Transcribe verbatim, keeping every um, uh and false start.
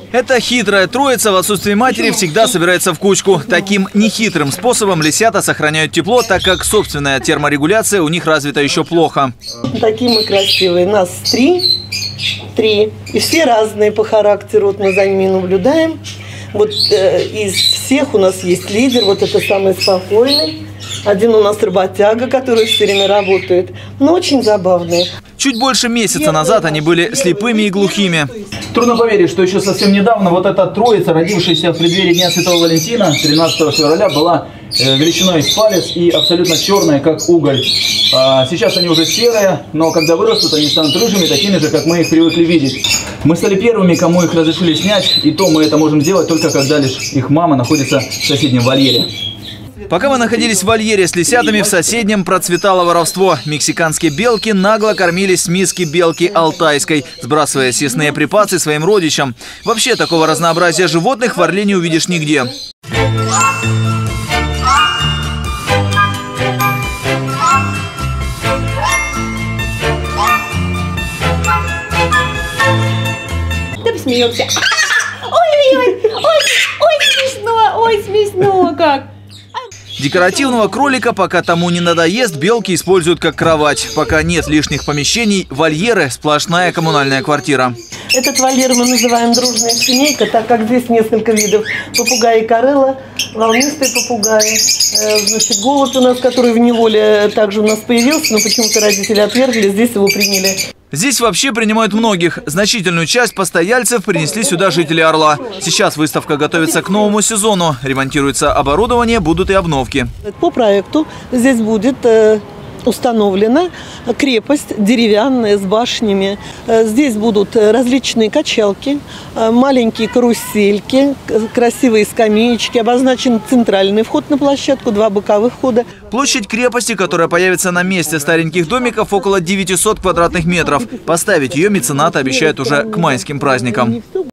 Эта хитрая троица в отсутствие матери всегда собирается в кучку. Таким нехитрым способом лисята сохраняют тепло, так как собственная терморегуляция у них развита еще плохо. Такие мы красивые. Нас три. Три. И все разные по характеру. Вот мы за ними наблюдаем. Вот э, из всех у нас есть лидер. Вот это самый спокойный. Один у нас работяга, который все время работает. Но очень забавный. Чуть больше месяца назад они были слепыми и глухими. Трудно поверить, что еще совсем недавно вот эта троица, родившаяся в преддверии Дня Святого Валентина, тринадцатого февраля, была величиной с палец и абсолютно черная, как уголь. А сейчас они уже серые, но когда вырастут, они станут рыжими, такими же, как мы их привыкли видеть. Мы стали первыми, кому их разрешили снять, и то мы это можем делать только когда лишь их мама находится в соседнем вольере. Пока мы находились в вольере с лисятами, в соседнем процветало воровство. Мексиканские белки нагло кормились с миски белки алтайской, сбрасывая съестные припасы своим родичам. Вообще, такого разнообразия животных в Орле не увидишь нигде. Да посмеемся. Ой-ой-ой, ой, ой, смешно, ой, смешно как. Декоративного кролика, пока тому не надоест, белки используют как кровать. Пока нет лишних помещений, вольеры – сплошная коммунальная квартира. Этот вольер мы называем «дружная семейка», так как здесь несколько видов попугаи корелла, волнистые попугаи. Значит, голубь у нас, который в неволе также у нас появился, но почему-то родители отвергли, здесь его приняли. Здесь вообще принимают многих. Значительную часть постояльцев принесли сюда жители Орла. Сейчас выставка готовится к новому сезону. Ремонтируется оборудование, будут и обновки. По проекту здесь будет э, установлена крепость деревянная с башнями. Э, здесь будут различные качалки, э, маленькие карусельки, красивые скамеечки. Обозначен центральный вход на площадку, два боковых хода. Площадь крепости, которая появится на месте стареньких домиков, около девятисот квадратных метров. Поставить ее меценаты обещают уже к майским праздникам.